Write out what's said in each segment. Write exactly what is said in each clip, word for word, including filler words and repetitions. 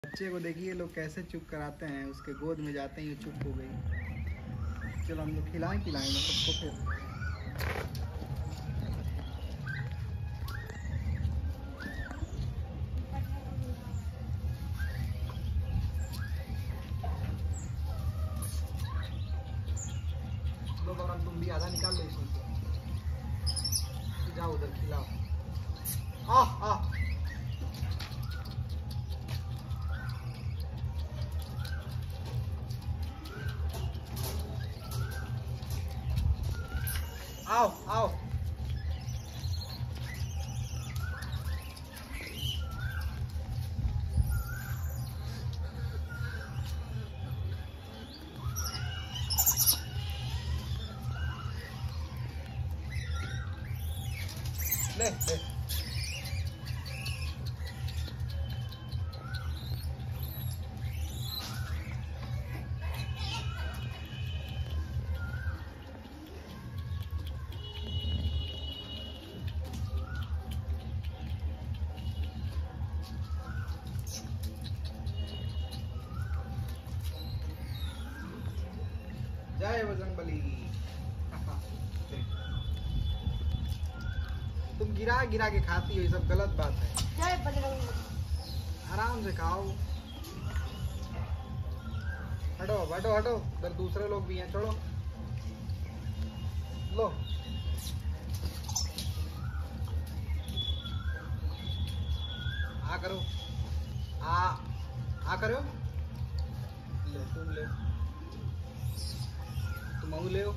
बच्चे को देखिए लोग कैसे चुप कराते हैं, उसके गोद में जाते ही चुप हो गई। चलो हम लोग खिलाएं पिलाएंगे सबको फिर। लो गौरव तुम भी आधा निकाल लो इसमें से, जाओ उधर खिलाओ। आह आह आओ आओ। ले ले जय बजरंगबली। तुम गिरा गिरा के खाती हो, ये सब गलत बात है। जय बजरंगबली। आराम से खाओ। हटो हटो हटो, उधर दूसरे लोग भी हैं, छोड़ो। लो आ करो, आ आ करो। ले तुम ले, तुम आऊ ले।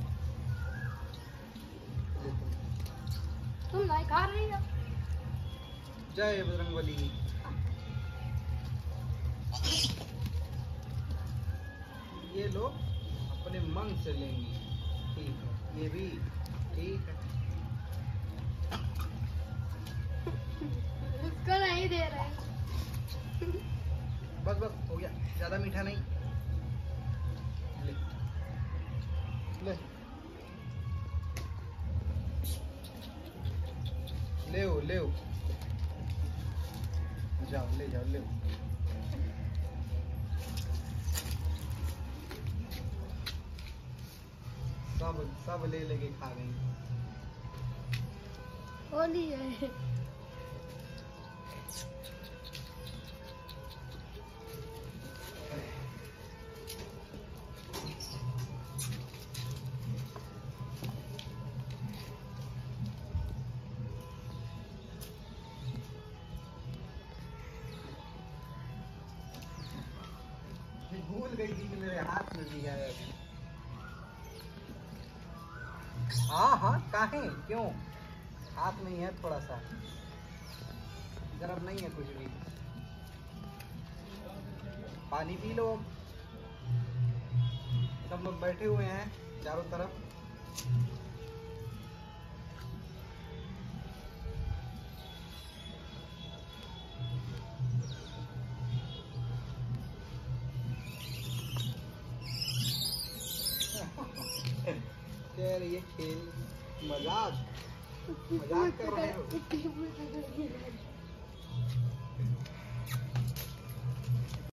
तुम नहीं खा रही हो। जय बजरंगबली। ये लोग अपने मन से लेंगे, ठीक है। ये भी ठीक है। उसको नहीं दे रहे। बस बस हो गया, ज्यादा मीठा नहीं। ले ले ले ले जाओ, ले जाओ ले। सब सब ले लेके खा गई। होली है। भूल गई थी कि मेरे हाथ में भी है अभी। हाँ हाँ काहे क्यों, हाथ में ही है थोड़ा सा, गरम नहीं है कुछ भी। पानी पी लो। सब लोग बैठे हुए हैं चारों तरफ। कह रही है खेल, मजाक मजाक कर रहे हो।